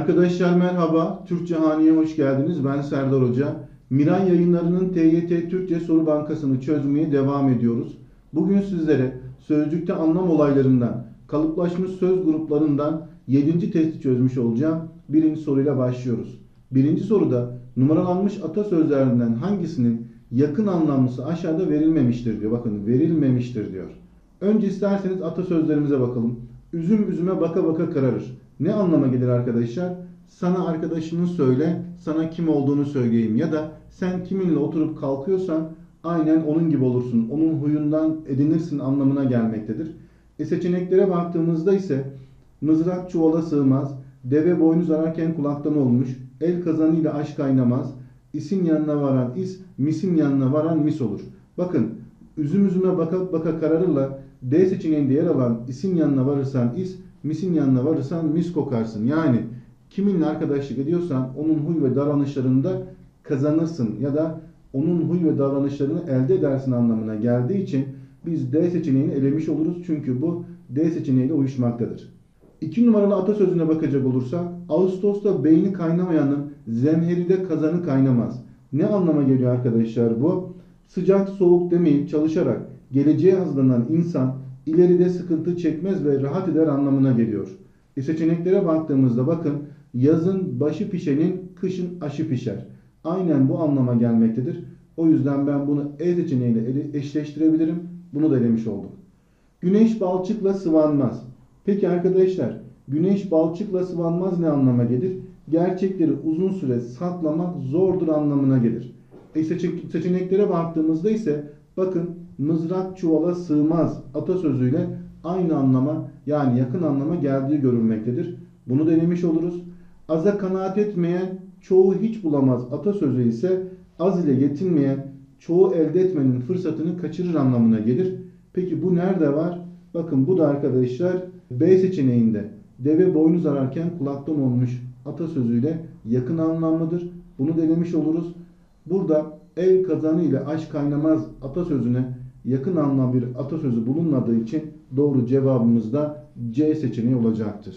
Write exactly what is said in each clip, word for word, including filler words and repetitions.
Arkadaşlar merhaba, Türkçe Hani'ye hoş geldiniz. Ben Serdar Hoca. Miray Yayınları'nın T Y T Türkçe Soru Bankası'nı çözmeye devam ediyoruz. Bugün sizlere sözcükte anlam olaylarından, kalıplaşmış söz gruplarından yedinci testi çözmüş olacağım. Birinci soruyla başlıyoruz. Birinci soruda numaralanmış atasözlerinden hangisinin yakın anlamlısı aşağıda verilmemiştir diyor. Bakın verilmemiştir diyor. Önce isterseniz atasözlerimize bakalım. Üzüm üzüme baka baka kararır. Ne anlama gelir arkadaşlar? Sana arkadaşını söyle, sana kim olduğunu söyleyeyim. Ya da sen kiminle oturup kalkıyorsan aynen onun gibi olursun. Onun huyundan edinirsin anlamına gelmektedir. E seçeneklere baktığımızda ise mızrak çuvala sığmaz, deve boynuz ararken kulaktan olmuş, el kazanıyla aşk kaynamaz, isin yanına varan is, misin yanına varan mis olur. Bakın üzüm üzüme baka baka kararırla D seçeneğinde yer alan isin yanına varırsan is, misin yanına varırsan mis kokarsın. Yani kiminle arkadaşlık ediyorsan onun huy ve davranışlarında kazanırsın ya da onun huy ve davranışlarını elde edersin anlamına geldiği için biz D seçeneğini elemiş oluruz. Çünkü bu D seçeneğiyle uyuşmaktadır. İki numaralı atasözüne bakacak olursak Ağustos'ta beyni kaynamayanın zemheride kazanı kaynamaz. Ne anlama geliyor arkadaşlar bu? Sıcak soğuk demeyip çalışarak geleceğe hazırlanan insan ileride sıkıntı çekmez ve rahat eder anlamına geliyor. E seçeneklere baktığımızda bakın yazın başı pişenin kışın aşı pişer. Aynen bu anlama gelmektedir. O yüzden ben bunu E seçeneğiyle eşleştirebilirim. Bunu da elemiş olduk. Güneş balçıkla sıvanmaz. Peki arkadaşlar güneş balçıkla sıvanmaz ne anlama gelir? Gerçekleri uzun süre saklamak zordur anlamına gelir. E seçeneklere baktığımızda ise bakın mızrak çuvala sığmaz atasözüyle aynı anlama yani yakın anlama geldiği görülmektedir. Bunu denemiş oluruz. Aza kanaat etmeyen çoğu hiç bulamaz atasözü ise az ile yetinmeyen çoğu elde etmenin fırsatını kaçırır anlamına gelir. Peki bu nerede var? Bakın bu da arkadaşlar B seçeneğinde deve boynuz ararken kulaktan olmuş atasözüyle yakın anlamlıdır. Bunu denemiş oluruz. Burada el kazanı ile aşk kaynamaz atasözüne yakın anlam bir atasözü bulunmadığı için doğru cevabımız da C seçeneği olacaktır.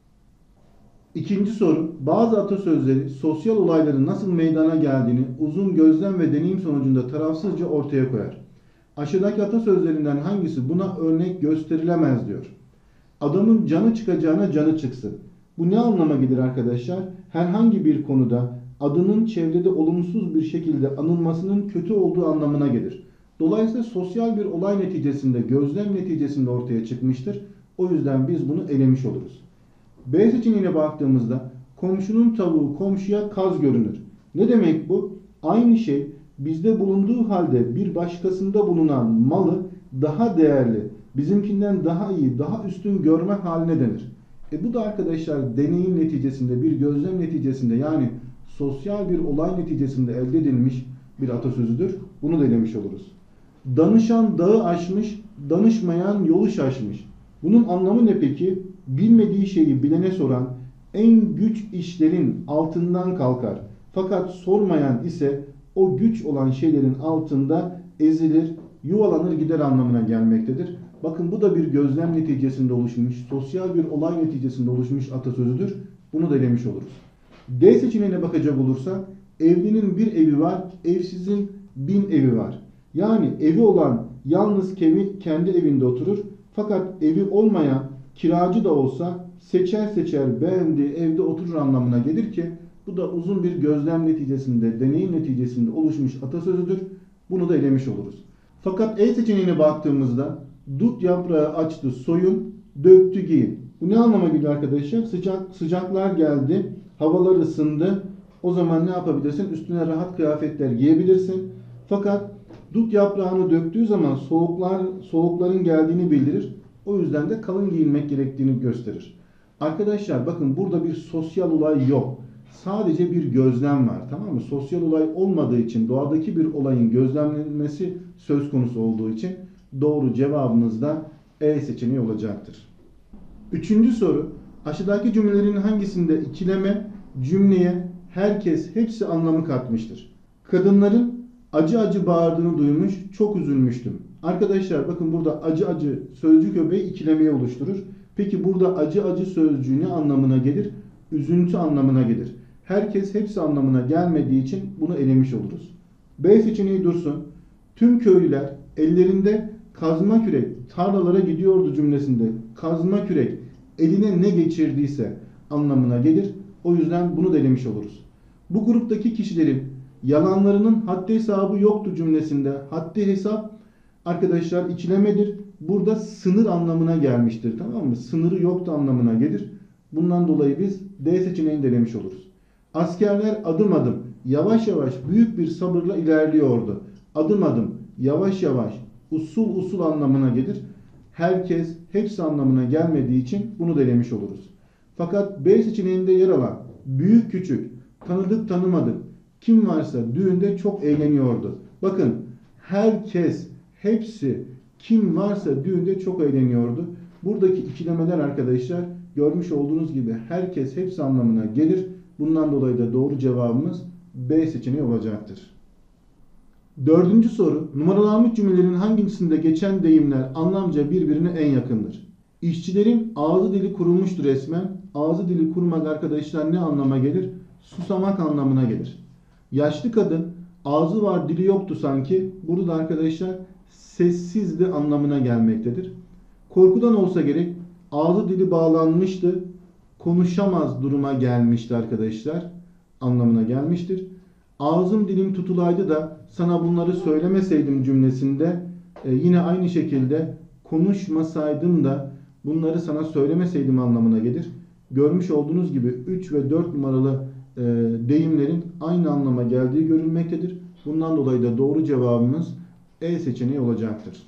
İkinci soru. Bazı atasözleri sosyal olayların nasıl meydana geldiğini uzun gözlem ve deneyim sonucunda tarafsızca ortaya koyar. Aşağıdaki atasözlerinden hangisi buna örnek gösterilemez diyor. Adamın canı çıkacağına canı çıksın. Bu ne anlama gelir arkadaşlar? Herhangi bir konuda adının çevrede olumsuz bir şekilde anılmasının kötü olduğu anlamına gelir. Dolayısıyla sosyal bir olay neticesinde, gözlem neticesinde ortaya çıkmıştır. O yüzden biz bunu elemiş oluruz. B seçeneğine baktığımızda komşunun tavuğu komşuya kaz görünür. Ne demek bu? Aynı şey bizde bulunduğu halde bir başkasında bulunan malı daha değerli, bizimkinden daha iyi, daha üstün görme haline denir. E bu da arkadaşlar deneyim neticesinde, bir gözlem neticesinde yani sosyal bir olay neticesinde elde edilmiş bir atasözüdür. Bunu da elemiş oluruz. Danışan dağı aşmış, danışmayan yolu şaşmış. Bunun anlamı ne peki? Bilmediği şeyi bilene soran en güç işlerin altından kalkar. Fakat sormayan ise o güç olan şeylerin altında ezilir, yuvalanır gider anlamına gelmektedir. Bakın bu da bir gözlem neticesinde oluşmuş, sosyal bir olay neticesinde oluşmuş atasözüdür. Bunu da elemiş oluruz. D seçeneğine bakacak olursak evlinin bir evi var, evsizin bin evi var. Yani evi olan yalnız kendi evinde oturur. Fakat evi olmayan kiracı da olsa seçer seçer beğendiği evde oturur anlamına gelir ki bu da uzun bir gözlem neticesinde, deneyim neticesinde oluşmuş atasözüdür. Bunu da elemiş oluruz. Fakat E seçeneğine baktığımızda dut yaprağı açtı soyun, döktü giyin. Bu ne anlama geliyor arkadaşlar? Sıcak sıcaklar geldi, havalar ısındı. O zaman ne yapabilirsin? Üstüne rahat kıyafetler giyebilirsin. Fakat dut yaprağını döktüğü zaman soğuklar soğukların geldiğini bildirir. O yüzden de kalın giyinmek gerektiğini gösterir. Arkadaşlar bakın burada bir sosyal olay yok. Sadece bir gözlem var. Tamam mı? Sosyal olay olmadığı için doğadaki bir olayın gözlemlenmesi söz konusu olduğu için doğru cevabımız da E seçeneği olacaktır. Üçüncü soru. Aşağıdaki cümlelerin hangisinde ikileme cümleye herkes hepsi anlamı katmıştır? Kadınların acı acı bağırdığını duymuş, çok üzülmüştüm. Arkadaşlar bakın burada acı acı sözcük öbeği ikilemeyi oluşturur. Peki burada acı acı sözcüğü ne anlamına gelir? üzüntü anlamına gelir. Herkes hepsi anlamına gelmediği için bunu elemiş oluruz. B seçeneği dursun. Tüm köylüler ellerinde kazma kürek tarlalara gidiyordu cümlesinde kazma kürek eline ne geçirdiyse anlamına gelir. O yüzden bunu da elemiş oluruz. Bu gruptaki kişilerin yalanlarının haddi hesabı yoktu cümlesinde haddi hesap arkadaşlar ikilemedir. Burada sınır anlamına gelmiştir. Tamam mı? Sınırı yoktu anlamına gelir. Bundan dolayı biz D seçeneğini de elemiş oluruz. Askerler adım adım yavaş yavaş büyük bir sabırla ilerliyordu. Adım adım yavaş yavaş usul usul anlamına gelir. Herkes hepsi anlamına gelmediği için bunu da elemiş oluruz. Fakat B seçeneğinde yer alan büyük küçük tanıdık tanımadık kim varsa düğünde çok eğleniyordu. Bakın herkes hepsi kim varsa düğünde çok eğleniyordu. Buradaki ikilemeler arkadaşlar görmüş olduğunuz gibi herkes hepsi anlamına gelir. Bundan dolayı da doğru cevabımız B seçeneği olacaktır. Dördüncü soru. Numaralanmış cümlelerin hangisinde geçen deyimler anlamca birbirine en yakındır? İşçilerin ağzı dili kurumuştur resmen. Ağzı dili kurumak arkadaşlar ne anlama gelir? Susamak anlamına gelir. Yaşlı kadın ağzı var dili yoktu sanki. Burada arkadaşlar sessizdi anlamına gelmektedir. Korkudan olsa gerek ağzı dili bağlanmıştı. Konuşamaz duruma gelmişti arkadaşlar. Anlamına gelmiştir. Ağzım dilim tutulaydı da sana bunları söylemeseydim cümlesinde e, yine aynı şekilde konuşmasaydım da bunları sana söylemeseydim anlamına gelir. Görmüş olduğunuz gibi üç ve dört numaralı e, deyimlerin aynı anlama geldiği görülmektedir. Bundan dolayı da doğru cevabımız E seçeneği olacaktır.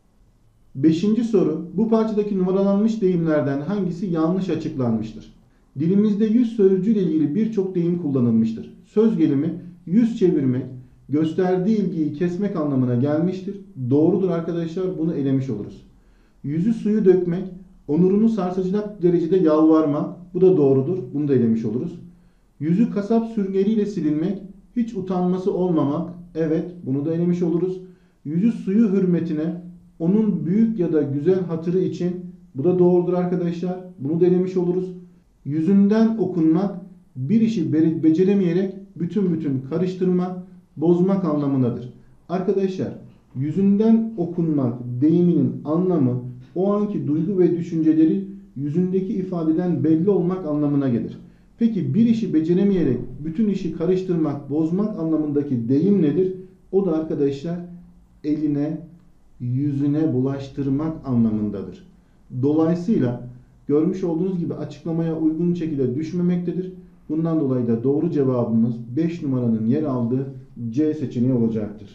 Beşinci soru. Bu parçadaki numaralanmış deyimlerden hangisi yanlış açıklanmıştır? Dilimizde yüz sözcüğüyle ilgili birçok deyim kullanılmıştır. Söz gelimi yüz çevirmek, gösterdiği ilgiyi kesmek anlamına gelmiştir. Doğrudur arkadaşlar, bunu elemiş oluruz. Yüzü suyu dökmek, onurunu sarsacak derecede yalvarmak, bu da doğrudur. Bunu da elemiş oluruz. Yüzü kasap sürgeriyle silinmek, hiç utanması olmamak, evet bunu da elemiş oluruz. Yüzü suyu hürmetine, onun büyük ya da güzel hatırı için, bu da doğrudur arkadaşlar. Bunu da elemiş oluruz. Yüzünden okunmak, bir işi beceremeyerek bütün bütün karıştırmak, bozmak anlamındadır. Arkadaşlar, yüzünden okunmak deyiminin anlamı o anki duygu ve düşünceleri yüzündeki ifadeden belli olmak anlamına gelir. Peki bir işi beceremeyerek bütün işi karıştırmak, bozmak anlamındaki deyim nedir? O da arkadaşlar eline, yüzüne bulaştırmak anlamındadır. Dolayısıyla görmüş olduğunuz gibi açıklamaya uygun şekilde düşmemektedir. Bundan dolayı da doğru cevabımız beş numaranın yer aldığı C seçeneği olacaktır.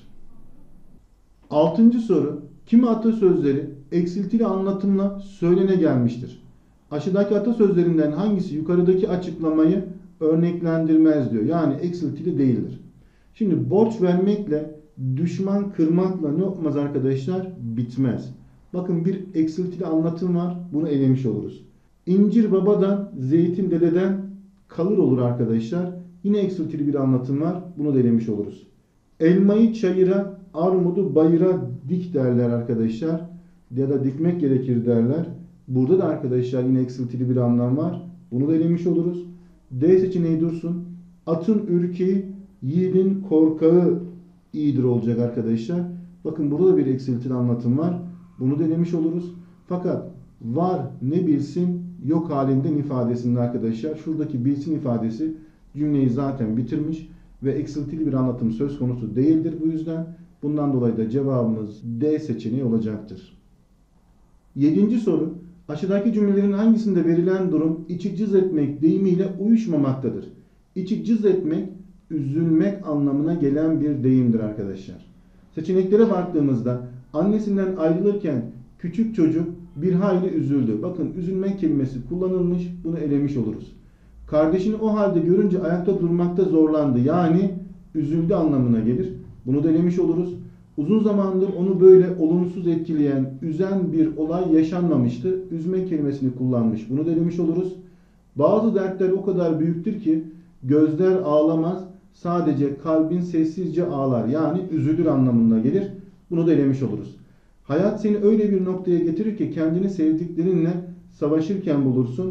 Altıncı soru. Kimi atasözleri eksiltili anlatımla söylene gelmiştir? Aşağıdaki atasözlerinden hangisi yukarıdaki açıklamayı örneklendirmez diyor. Yani eksiltili değildir. Şimdi borç vermekle düşman kırmakla ne yapmaz arkadaşlar? Bitmez. Bakın bir eksiltili anlatım var. Bunu elemiş oluruz. İncir babadan, zeytin dededen kalır olur arkadaşlar. Yine eksiltili bir anlatım var. Bunu da elemiş oluruz. Elmayı çayıra, armudu bayıra dik derler arkadaşlar. Ya da dikmek gerekir derler. Burada da arkadaşlar yine eksiltili bir anlam var. Bunu da elemiş oluruz. D seçeneği dursun. Atın ürkeği, yiğidin korkağı iyidir olacak arkadaşlar. Bakın burada da bir eksiltili anlatım var. Bunu da elemiş oluruz. Fakat var ne bilsin yok halinden ifadesinde arkadaşlar. Şuradaki bilsin ifadesi cümleyi zaten bitirmiş ve eksiltili bir anlatım söz konusu değildir bu yüzden. Bundan dolayı da cevabımız D seçeneği olacaktır. Yedinci soru. Aşağıdaki cümlelerin hangisinde verilen durum içi cız etmek deyimiyle uyuşmamaktadır? İçi cız etmek, üzülmek anlamına gelen bir deyimdir arkadaşlar. Seçeneklere baktığımızda annesinden ayrılırken küçük çocuk bir hayli üzüldü. Bakın üzülmek kelimesi kullanılmış, bunu elemiş oluruz. Kardeşini o halde görünce ayakta durmakta zorlandı. Yani üzüldü anlamına gelir. Bunu da elemiş oluruz. Uzun zamandır onu böyle olumsuz etkileyen, üzen bir olay yaşanmamıştı. Üzmek kelimesini kullanmış. Bunu da elemiş oluruz. Bazı dertler o kadar büyüktür ki gözler ağlamaz, sadece kalbin sessizce ağlar. Yani üzülür anlamına gelir. Bunu da elemiş oluruz. Hayat seni öyle bir noktaya getirir ki kendini sevdiklerinle savaşırken bulursun.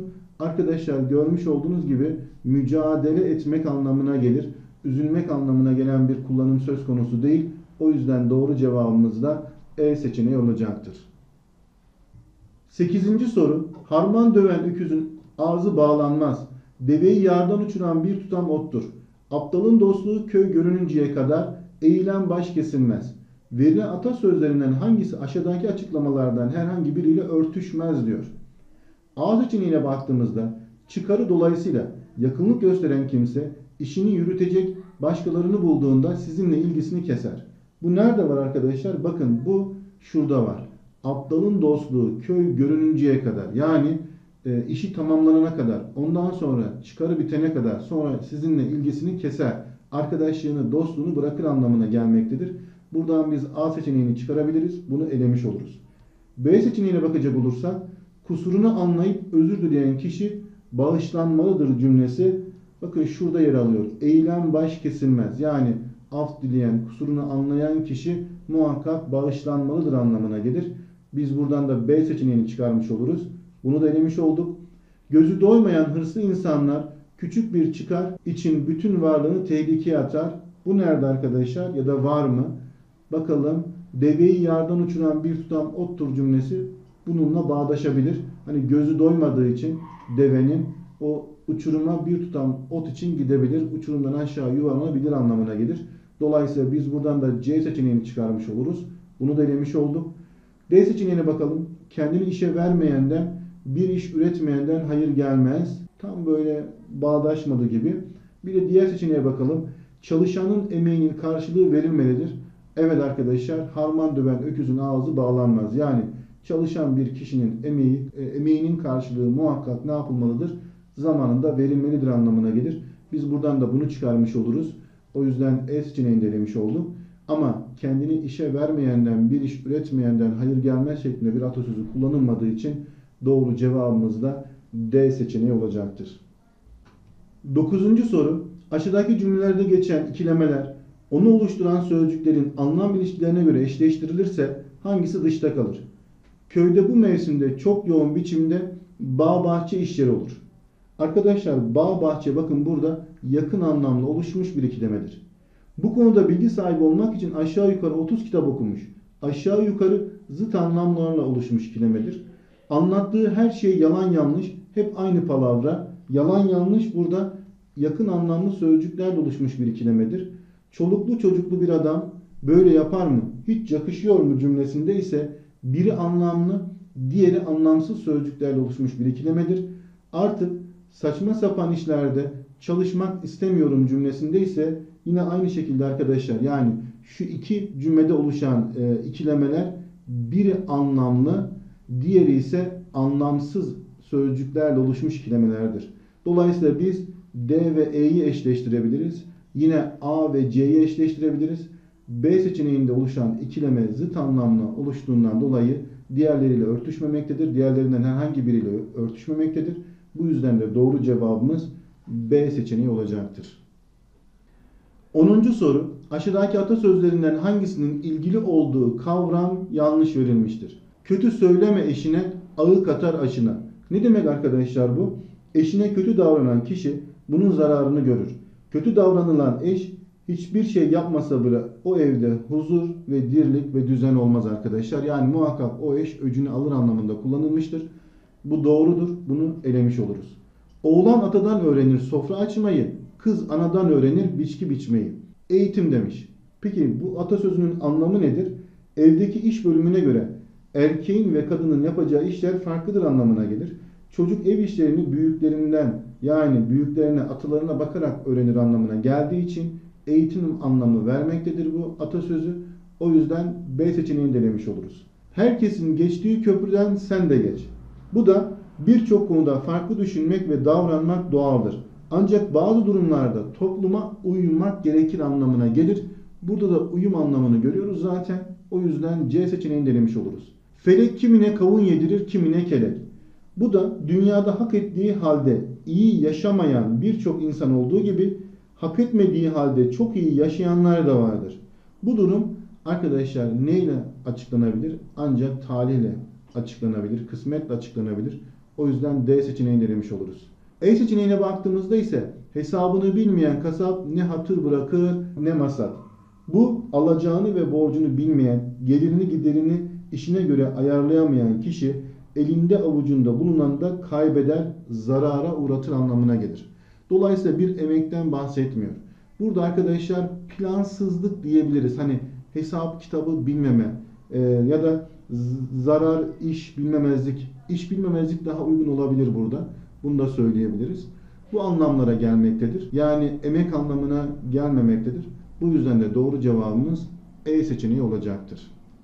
Arkadaşlar görmüş olduğunuz gibi mücadele etmek anlamına gelir. Üzülmek anlamına gelen bir kullanım söz konusu değil. O yüzden doğru cevabımız da E seçeneği olacaktır. sekizinci soru. Harman döven öküzün ağzı bağlanmaz. Deveyi yardan uçuran bir tutam ottur. Aptalın dostluğu köy görününceye kadar eğilen baş kesilmez. Verilen atasözlerinden hangisi aşağıdaki açıklamalardan herhangi biriyle örtüşmez diyor. A seçeneğine baktığımızda çıkarı dolayısıyla yakınlık gösteren kimse işini yürütecek başkalarını bulduğunda sizinle ilgisini keser. Bu nerede var arkadaşlar? Bakın bu şurada var. Aptalın dostluğu köy görününceye kadar, yani e, işi tamamlanana kadar, ondan sonra çıkarı bitene kadar, sonra sizinle ilgisini keser. Arkadaşlığını, dostluğunu bırakır anlamına gelmektedir. Buradan biz A seçeneğini çıkarabiliriz. Bunu elemiş oluruz. B seçeneğine bakacak olursak kusurunu anlayıp özür dileyen kişi bağışlanmalıdır cümlesi. Bakın şurada yer alıyor. Eğilen baş kesilmez. Yani af dileyen, kusurunu anlayan kişi muhakkak bağışlanmalıdır anlamına gelir. Biz buradan da B seçeneğini çıkarmış oluruz. Bunu da elemiş olduk. Gözü doymayan hırslı insanlar küçük bir çıkar için bütün varlığını tehlikeye atar. Bu nerede arkadaşlar? Ya da var mı? Bakalım. Deveyi yardan uçuran bir tutam ottur cümlesi bununla bağdaşabilir. Hani gözü doymadığı için devenin o uçuruma bir tutam ot için gidebilir. Uçurumdan aşağı yuvarlanabilir anlamına gelir. Dolayısıyla biz buradan da C seçeneğini çıkarmış oluruz. Bunu da elemiş olduk. D seçeneğine bakalım. Kendini işe vermeyenden, bir iş üretmeyenden hayır gelmez. Tam böyle bağdaşmadı gibi. Bir de diğer seçeneğe bakalım. Çalışanın emeğinin karşılığı verilmelidir. Evet arkadaşlar, harman döven öküzün ağzı bağlanmaz. Yani çalışan bir kişinin emeği, e, emeğinin karşılığı muhakkak ne yapılmalıdır? Zamanında verilmelidir anlamına gelir. Biz buradan da bunu çıkarmış oluruz. O yüzden E seçeneğini de elemiş olduk. Ama kendini işe vermeyenden, bir iş üretmeyenden hayır gelmez şeklinde bir atasözü kullanılmadığı için doğru cevabımız da D seçeneği olacaktır. Dokuzuncu soru. Aşağıdaki cümlelerde geçen ikilemeler onu oluşturan sözcüklerin anlam ilişkilerine göre eşleştirilirse hangisi dışta kalır? Köyde bu mevsimde çok yoğun biçimde bağ bahçe işleri olur. Arkadaşlar bağ bahçe bakın burada yakın anlamlı oluşmuş bir ikilemedir. Bu konuda bilgi sahibi olmak için aşağı yukarı otuz kitap okumuş. Aşağı yukarı zıt anlamlarla oluşmuş ikilemedir. Anlattığı her şey yalan yanlış, hep aynı palavra. Yalan yanlış burada yakın anlamlı sözcüklerle oluşmuş bir ikilemedir. Çoluklu çocuklu bir adam böyle yapar mı? Hiç yakışıyor mu cümlesinde ise biri anlamlı, diğeri anlamsız sözcüklerle oluşmuş bir ikilemedir. Artık saçma sapan işlerde çalışmak istemiyorum cümlesinde ise yine aynı şekilde arkadaşlar, yani şu iki cümlede oluşan e, ikilemeler biri anlamlı, diğeri ise anlamsız sözcüklerle oluşmuş ikilemelerdir. Dolayısıyla biz D ve E'yi eşleştirebiliriz. Yine A ve C'yi eşleştirebiliriz. B seçeneğinde oluşan ikileme zıt anlamlı oluştuğundan dolayı diğerleriyle örtüşmemektedir. Diğerlerinden herhangi biriyle örtüşmemektedir. Bu yüzden de doğru cevabımız B seçeneği olacaktır. onuncu soru. Aşağıdaki atasözlerinden hangisinin ilgili olduğu kavram yanlış verilmiştir? Kötü söyleme eşine, ağı katar aşına. Ne demek arkadaşlar bu? Eşine kötü davranan kişi bunun zararını görür. Kötü davranılan eş hiçbir şey yapmasa bile o evde huzur ve dirlik ve düzen olmaz arkadaşlar. Yani muhakkak o eş öcünü alır anlamında kullanılmıştır. Bu doğrudur. Bunu elemiş oluruz. Oğlan atadan öğrenir sofra açmayı, kız anadan öğrenir biçki biçmeyi. Eğitim demiş. Peki bu atasözünün anlamı nedir? Evdeki iş bölümüne göre erkeğin ve kadının yapacağı işler farklıdır anlamına gelir. Çocuk ev işlerini büyüklerinden, yani büyüklerine, atalarına bakarak öğrenir anlamına geldiği için eğitim anlamı vermektedir bu atasözü. O yüzden B seçeneğini denemiş oluruz. Herkesin geçtiği köprüden sen de geç. Bu da birçok konuda farklı düşünmek ve davranmak doğaldır. Ancak bazı durumlarda topluma uymak gerekir anlamına gelir. Burada da uyum anlamını görüyoruz zaten. O yüzden C seçeneğini denemiş oluruz. Felek kimine kavun yedirir, kimine kelek. Bu da dünyada hak ettiği halde iyi yaşamayan birçok insan olduğu gibi hak etmediği halde çok iyi yaşayanlar da vardır. Bu durum arkadaşlar neyle açıklanabilir? Ancak talihle açıklanabilir, kısmetle açıklanabilir. O yüzden D seçeneğini elemiş oluruz. E seçeneğine baktığımızda ise hesabını bilmeyen kasap ne hatır bırakır ne masat. Bu alacağını ve borcunu bilmeyen, gelirini giderini işine göre ayarlayamayan kişi elinde avucunda bulunan da kaybeder, zarara uğratır anlamına gelir. Dolayısıyla bir emekten bahsetmiyor. Burada arkadaşlar plansızlık diyebiliriz. Hani hesap kitabı bilmeme e, ya da zarar, iş bilmemezlik. İş bilmemezlik daha uygun olabilir burada. Bunu da söyleyebiliriz. Bu anlamlara gelmektedir. Yani emek anlamına gelmemektedir. Bu yüzden de doğru cevabımız E seçeneği olacaktır.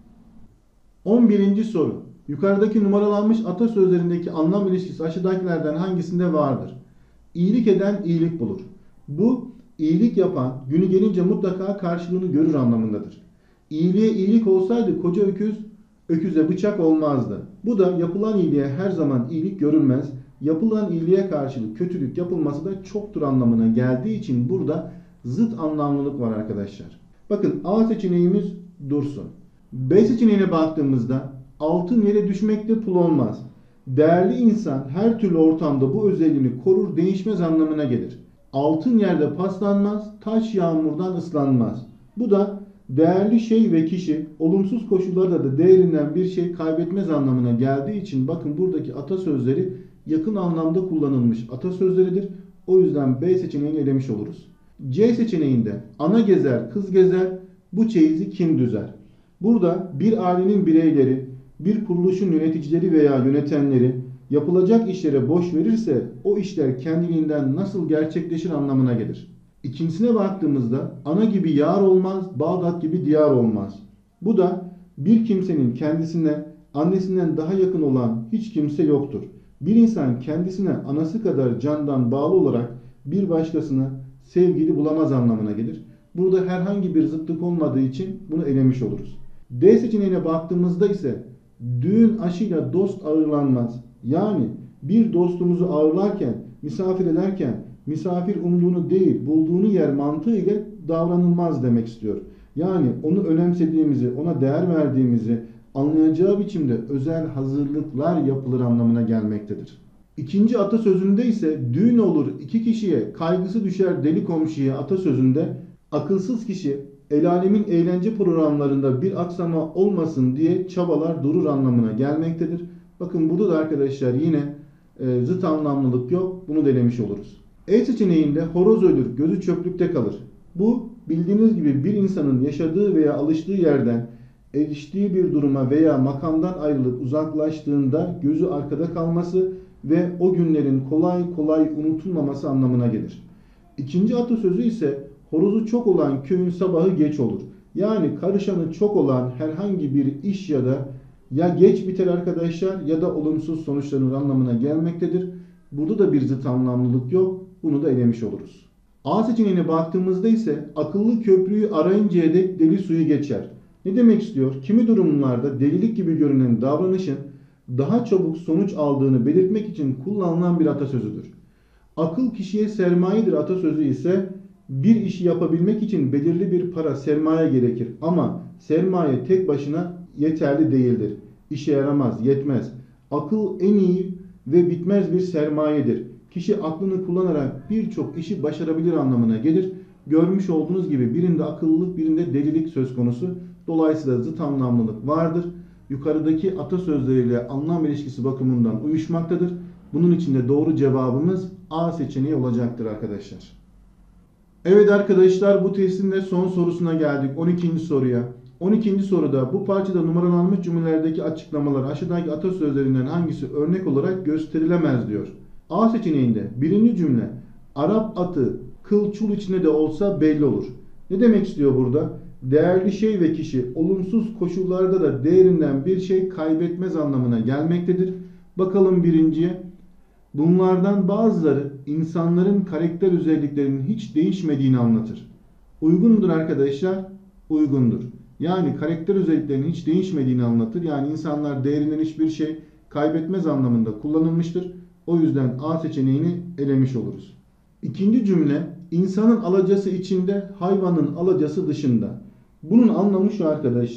on birinci soru. Yukarıdaki numaralanmış atasözlerindeki anlam ilişkisi aşağıdakilerden hangisinde vardır? İyilik eden iyilik bulur. Bu iyilik yapan günü gelince mutlaka karşılığını görür anlamındadır. İyiliğe iyilik olsaydı koca öküz öküze bıçak olmazdı. Bu da yapılan iyiliğe her zaman iyilik görülmez. Yapılan iyiliğe karşılık kötülük yapılması da çoktur anlamına geldiği için burada zıt anlamlılık var arkadaşlar. Bakın A seçeneğimiz dursun. B seçeneğine baktığımızda altın yere düşmekte pul olmaz. Değerli insan her türlü ortamda bu özelliğini korur, değişmez anlamına gelir. Altın yerde paslanmaz, taş yağmurdan ıslanmaz. Bu da değerli şey ve kişi olumsuz koşullarda da değerinden bir şey kaybetmez anlamına geldiği için bakın buradaki atasözleri yakın anlamda kullanılmış atasözleridir. O yüzden B seçeneğini elemiş oluruz. C seçeneğinde ana gezer, kız gezer, bu çeyizi kim düzer? Burada bir ailenin bireyleri, bir kuruluşun yöneticileri veya yönetenleri yapılacak işlere boş verirse o işler kendiliğinden nasıl gerçekleşir anlamına gelir. İkincisine baktığımızda ana gibi yar olmaz, Bağdat gibi diyar olmaz. Bu da bir kimsenin kendisine annesinden daha yakın olan hiç kimse yoktur. Bir insan kendisine anası kadar candan bağlı olarak bir başkasına sevgili bulamaz anlamına gelir. Burada herhangi bir zıtlık olmadığı için bunu elemiş oluruz. D seçeneğine baktığımızda ise düğün aşıyla dost ağırlanmaz. Yani bir dostumuzu ağırlarken, misafir ederken misafir umduğunu değil bulduğunu yer mantığı ile davranılmaz demek istiyor. Yani onu önemsediğimizi, ona değer verdiğimizi anlayacağı biçimde özel hazırlıklar yapılır anlamına gelmektedir. İkinci atasözünde ise düğün olur iki kişiye, kaygısı düşer deli komşuya atasözünde akılsız kişi el alemin eğlence programlarında bir aksama olmasın diye çabalar durur anlamına gelmektedir. Bakın burada da arkadaşlar yine e, zıt anlamlılık yok. Bunu delemiş oluruz. E seçeneğinde horoz ölür, gözü çöplükte kalır. Bu bildiğiniz gibi bir insanın yaşadığı veya alıştığı yerden eriştiği bir duruma veya makamdan ayrılıp uzaklaştığında gözü arkada kalması ve o günlerin kolay kolay unutulmaması anlamına gelir. İkinci atasözü ise horozu çok olan köyün sabahı geç olur. Yani karışanı çok olan herhangi bir iş ya da ya geç biter arkadaşlar ya da olumsuz sonuçlanır anlamına gelmektedir. Burada da bir zıt anlamlılık yok. Bunu da elemiş oluruz. A seçeneğine baktığımızda ise akıllı köprüyü arayıncaya dek deli suyu geçer. Ne demek istiyor? Kimi durumlarda delilik gibi görünen davranışın daha çabuk sonuç aldığını belirtmek için kullanılan bir atasözüdür. Akıl kişiye sermayedir atasözü ise bir işi yapabilmek için belirli bir para sermaye gerekir ama sermaye tek başına yeterli değildir. İşe yaramaz, yetmez. Akıl en iyi ve bitmez bir sermayedir. Kişi aklını kullanarak birçok işi başarabilir anlamına gelir. Görmüş olduğunuz gibi birinde akıllılık, birinde delilik söz konusu. Dolayısıyla zıt anlamlılık vardır. Yukarıdaki atasözleriyle anlam ilişkisi bakımından uyuşmaktadır. Bunun için de doğru cevabımız A seçeneği olacaktır arkadaşlar. Evet arkadaşlar, bu testin de son sorusuna geldik. on ikinci soruya. on ikinci soruda bu parçada numaralanmış cümlelerdeki açıklamalar aşağıdaki atasözlerinden hangisi örnek olarak gösterilemez diyor. A seçeneğinde birinci cümle Arap atı kıl çul içinde de olsa belli olur. Ne demek istiyor burada? Değerli şey ve kişi olumsuz koşullarda da değerinden bir şey kaybetmez anlamına gelmektedir. Bakalım birinciye. Bunlardan bazıları insanların karakter özelliklerinin hiç değişmediğini anlatır. Uygundur arkadaşlar, uygundur. Yani karakter özelliklerinin hiç değişmediğini anlatır. Yani insanlar değerinden hiçbir şey kaybetmez anlamında kullanılmıştır. O yüzden A seçeneğini elemiş oluruz. İkinci cümle insanın alacası içinde, hayvanın alacası dışında. Bunun anlamı şu arkadaşlar.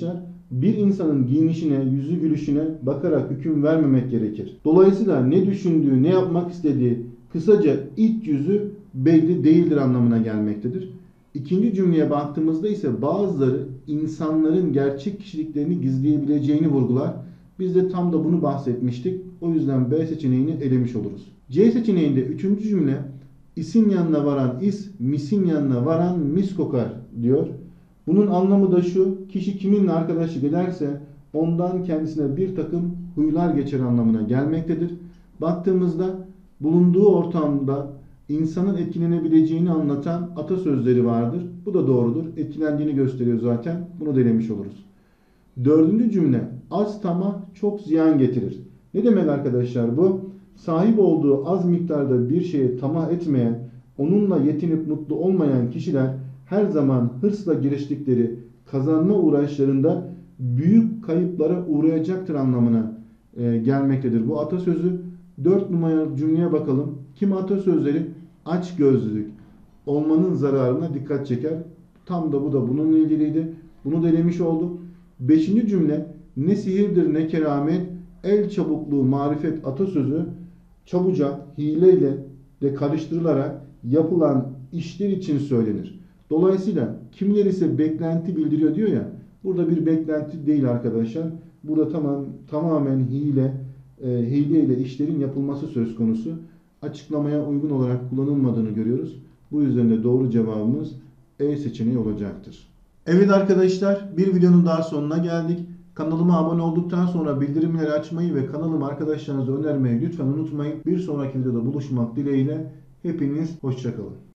Bir insanın giyinişine, yüzü gülüşüne bakarak hüküm vermemek gerekir. Dolayısıyla ne düşündüğü, ne yapmak istediği, kısaca iç yüzü belli değildir anlamına gelmektedir. İkinci cümleye baktığımızda ise bazıları insanların gerçek kişiliklerini gizleyebileceğini vurgular. Biz de tam da bunu bahsetmiştik. O yüzden B seçeneğini elemiş oluruz. C seçeneğinde üçüncü cümle isin yanına varan is, misin yanına varan mis kokar diyor. Bunun anlamı da şu: kişi kiminle arkadaşlık ederse ondan kendisine bir takım huylar geçer anlamına gelmektedir. Baktığımızda bulunduğu ortamda insanın etkilenebileceğini anlatan atasözleri vardır. Bu da doğrudur. Etkilendiğini gösteriyor zaten. Bunu denemiş oluruz. Dördüncü cümle az tamah çok ziyan getirir. Ne demek arkadaşlar bu? Sahip olduğu az miktarda bir şeye tamah etmeyen, onunla yetinip mutlu olmayan kişiler her zaman hırsla giriştikleri kazanma uğraşlarında büyük kayıplara uğrayacaktır anlamına e, gelmektedir. Bu atasözü dört numaralı cümleye bakalım. Kim atasözleri? Açgözlülük olmanın zararına dikkat çeker. Tam da bu da bununla ilgiliydi. Bunu denemiş olduk. Beşinci cümle ne sihirdir ne keramet, el çabukluğu marifet atasözü çabucak hileyle de karıştırılarak yapılan işler için söylenir. Dolayısıyla kimileri ise beklenti bildiriyor diyor ya, burada bir beklenti değil arkadaşlar. Burada tamam, tamamen hile, e, hile ile işlerin yapılması söz konusu. Açıklamaya uygun olarak kullanılmadığını görüyoruz. Bu yüzden de doğru cevabımız E seçeneği olacaktır. Evet arkadaşlar, bir videonun daha sonuna geldik. Kanalıma abone olduktan sonra bildirimleri açmayı ve kanalımı arkadaşlarınıza önermeyi lütfen unutmayın. Bir sonraki videoda buluşmak dileğiyle hepiniz hoşça kalın.